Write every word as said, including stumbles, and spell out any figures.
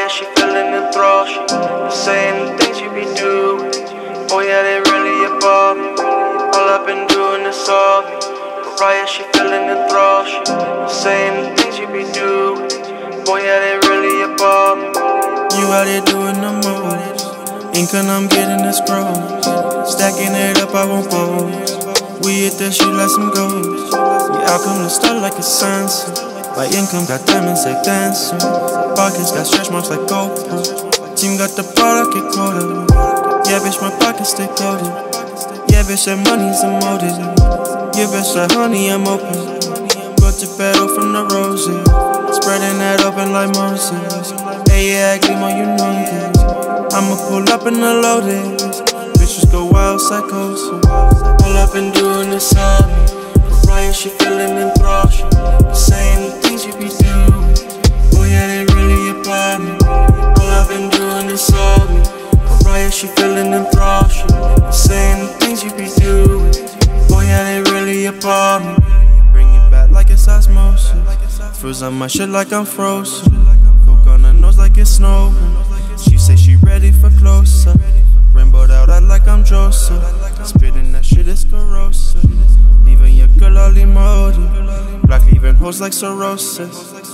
pariah, she feelin enthralled. She saying the things you be doing. Oh yeah, they really above me. All I've been doing is all me. Pariah, she feelin enthralled. She saying the things you be doing. Oh yeah, they really above me. You out here doing the most. Ink and I'm getting this gross. Stacking it up, I won't pose. We hit that shit like some ghosts. Yeah, I'll come to start like a Sansa. My income got diamonds like dancin. Pockets got stretch marks like Oprah. Team got the product, get quotas. Yeah, bitch, my pockets stay coated. Yeah, bitch, that money's a motive. Yeah, bitch, that honey, I'm open. Quilted petal from the roses. Spreadin that open like Moses. Hey, yeah, gleam on you know this. I'ma pull up in the lotus. Bitches go wild, psychosis. All I've been doing is all me. Pariah, she feelin enthralled. She saying the things you be doing. Oh yeah, they really appall me. All I've been doing is all me. Pariah, she feelin enthralled. She saying the things you be doing. Oh yeah, they really appall me. Bring it back like it's osmosis. Freeze on my shit like I'm frozen. Coke on her nose like it's snowin. She say she ready for closeup. Rainbowed out, I like I'm Joseph. Spitting that shit is corrosive. Leaving your girl all emotive. Black leaving hoes like cirrhosis.